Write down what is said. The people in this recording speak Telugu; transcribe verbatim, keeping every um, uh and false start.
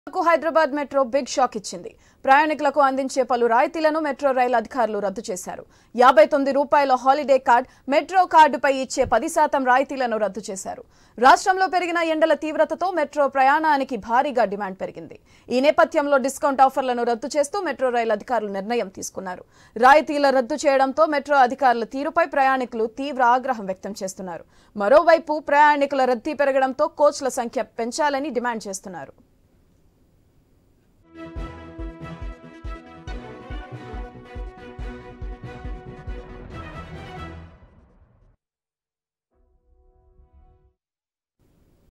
హైదరాబాద్ మెట్రో బిగ్ షాక్ ఇచ్చింది. ప్రయాణికులకు అందించే పలు రాయితీలను మెట్రో రైల్ అధికారులు రద్దు చేశారు. యాభై తొమ్మిది రూపాయల హాలిడే కార్డ్, మెట్రో కార్డుపై ఇచ్చే పది శాతం రాయితీలను రద్దు చేశారు. రాష్ట్రంలో పెరిగిన ఎండల తీవ్రతతో మెట్రో ప్రయాణానికి భారీగా డిమాండ్ పెరిగింది. ఈ నేపథ్యంలో డిస్కౌంట్ ఆఫర్లను రద్దు చేస్తూ మెట్రో రైల్ అధికారులు నిర్ణయం తీసుకున్నారు. రాయితీల రద్దు చేయడంతో మెట్రో అధికారుల తీరుపై ప్రయాణికులు తీవ్ర ఆగ్రహం వ్యక్తం చేస్తున్నారు. మరోవైపు ప్రయాణికుల రద్దీ పెరగడంతో కోచ్ల సంఖ్య పెంచాలని డిమాండ్ చేస్తున్నారు.